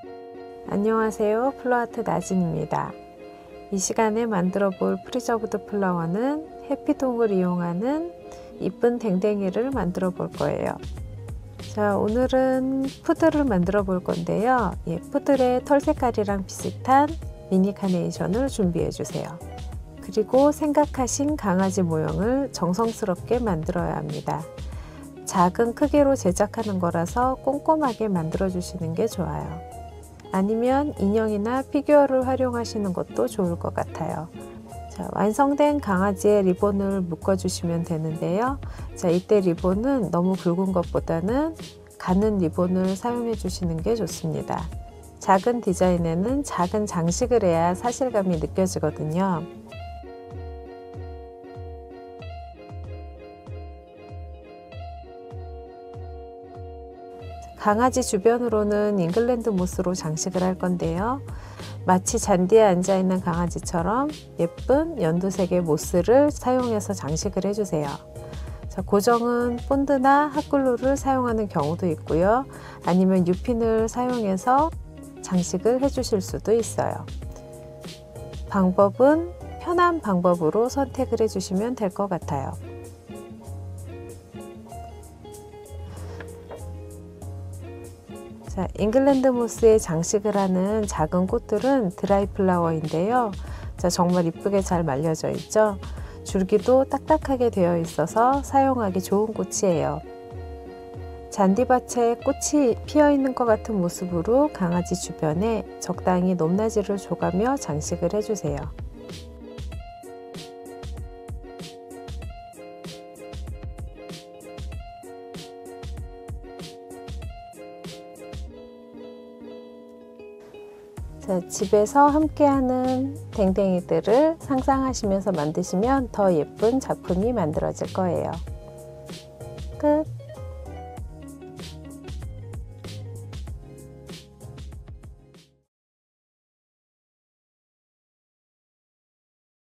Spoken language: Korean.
안녕하세요, 플로아트 나진입니다. 이 시간에 만들어 볼 프리저브드 플라워는 해피동을 이용하는 이쁜 댕댕이를 만들어 볼 거예요. 자, 오늘은 푸들을 만들어 볼 건데요. 푸들의 털 색깔이랑 비슷한 미니 카네이션을 준비해 주세요. 그리고 생각하신 강아지 모형을 정성스럽게 만들어야 합니다. 작은 크기로 제작하는 거라서 꼼꼼하게 만들어 주시는 게 좋아요. 아니면 인형이나 피규어를 활용하시는 것도 좋을 것 같아요. 자, 완성된 강아지의 리본을 묶어 주시면 되는데요. 자, 이때 리본은 너무 굵은 것보다는 가는 리본을 사용해 주시는 게 좋습니다. 작은 디자인에는 작은 장식을 해야 사실감이 느껴지거든요. 강아지 주변으로는 잉글랜드 모스로 장식을 할 건데요. 마치 잔디에 앉아 있는 강아지처럼 예쁜 연두색의 모스를 사용해서 장식을 해주세요. 자, 고정은 본드나 핫글루를 사용하는 경우도 있고요. 아니면 유핀을 사용해서 장식을 해주실 수도 있어요. 방법은 편한 방법으로 선택을 해주시면 될 것 같아요. 자, 잉글랜드 모스에 장식을 하는 작은 꽃들은 드라이 플라워인데요. 자, 정말 이쁘게 잘 말려져 있죠. 줄기도 딱딱하게 되어 있어서 사용하기 좋은 꽃이에요. 잔디밭에 꽃이 피어 있는 것 같은 모습으로 강아지 주변에 적당히 높낮이를 줘가며 장식을 해주세요. 자, 집에서 함께하는 댕댕이들을 상상하시면서 만드시면 더 예쁜 작품이 만들어질 거예요. 끝!